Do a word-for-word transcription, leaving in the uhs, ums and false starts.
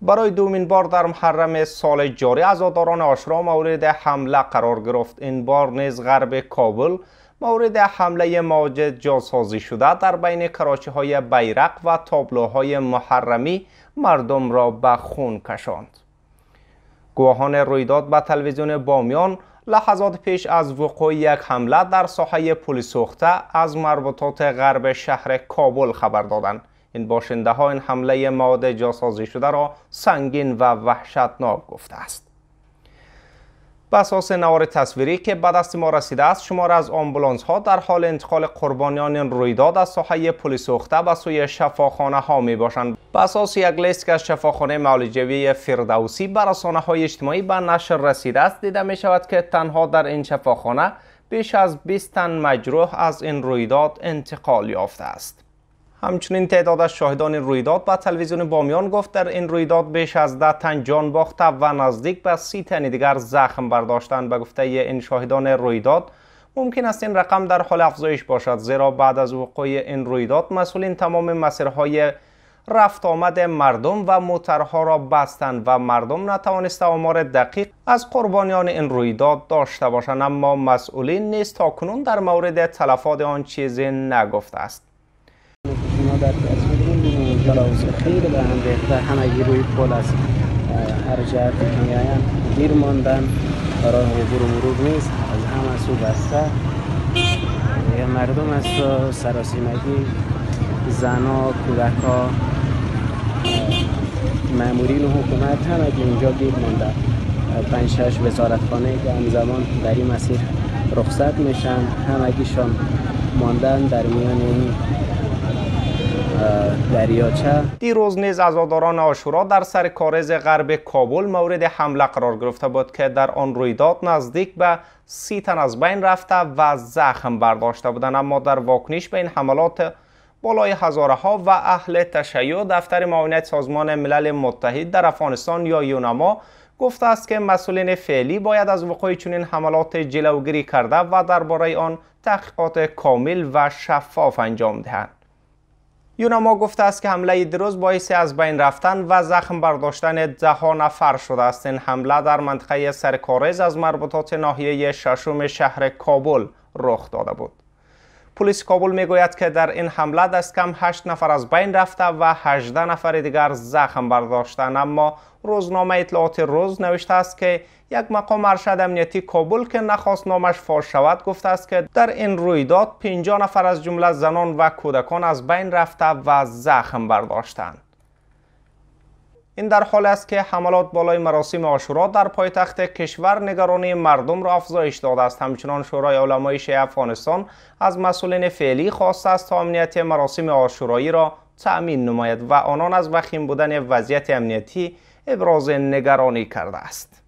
برای دومین بار در محرم سال جاری عزاداران عاشورا مورد حمله قرار گرفت. این بار نیز غرب کابل مورد حمله موج جاسازی شده در بین کراچی های بیرق و تابلوهای محرمی مردم را به خون کشاند. گواهان رویداد به تلویزیون بامیان لحظات پیش از وقوع یک حمله در ساحه پل سوخته از مربوطات غرب شهر کابل خبر دادند. این باشنده ها این حمله مواد جاسازی شده را سنگین و وحشتناک گفته است. به اساس نوار تصویری که به دست ما رسیده است، شمار از آمبولانس ها در حال انتقال قربانیان این رویداد از ساحه پل سوخته به سوی شفاخانه ها می باشند. به اساس یک لیست که از شفاخانه معالجوی فردوسی بر رسانه های اجتماعی به نشر رسیده است، دیده می شود که تنها در این شفاخانه بیش از بیست تن مجروح از این رویداد انتقال یافته است. همچنین تعداد از شاهدان رویداد به تلویزیون بامیان گفت در این رویداد بیش از ده تن جان باخته و نزدیک به سی تن دیگر زخم برداشتند. به گفته این شاهدان رویداد ممکن است این رقم در حال افزایش باشد، زیرا بعد از وقوع این رویداد مسئولین تمام مسیرهای رفت آمد مردم و موترها را بستند و مردم نتوانسته آمار دقیق از قربانیان این رویداد داشته باشند، اما مسئولین نیز تاکنون در مورد تلفات آن چیزی نگفته است. در تصویر تراوز خیلی به هم ریخته، همگی روی پل است، هر جهت که میآیند دیر ماندن، راه عبور و مرور نیست، از همه سو بسته. مردم از سراسیمگی، زنها، کودکها، مامورین حکومت همگی اینجا گیر مانده. پنج شش وزارتخانه که همزمان در این مسیر رخصت میشن، همگیشان ماندن در میان این دریاچه. دیروز نیز عزاداران عاشورا در سر کارز غرب کابل مورد حمله قرار گرفته بود که در آن رویداد نزدیک به سی تن از بین رفته و زخم برداشته بودند، اما در واکنش به این حملات بالای هزاره ها و اهل تشیع، دفتر معاونت سازمان ملل متحد در افغانستان یا یونما گفته است که مسئولین فعلی باید از وقوع چنین حملات جلوگیری کرده و درباره آن تحقیقات کامل و شفاف انجام دهند. یونما گفته است که حمله دیروز باعث از بین رفتن و زخم برداشتن ده نفر شده است. این حمله در منطقه سرکارز از مربوطات ناحیه ششم شهر کابل رخ داده بود. پلیس کابل میگوید که در این حمله دست کم هشت نفر از بین رفته و هجده نفر دیگر زخم برداشتند، اما روزنامه اطلاعات روز نوشته است که یک مقام ارشد امنیتی کابل که نخواست نامش فاش شود گفته است که در این رویداد پنجاه نفر از جمله زنان و کودکان از بین رفته و زخم برداشتند. این در حالی است که حملات بالای مراسم عاشورا در پایتخت کشور نگرانی مردم را افزایش داده است. همچنان شورای علمای شیعه افغانستان از مسئولین فعلی خواسته است تا امنیت مراسم عاشورایی را تأمین نماید و آنان از وخیم بودن وضعیت امنیتی ابراز نگرانی کرده است.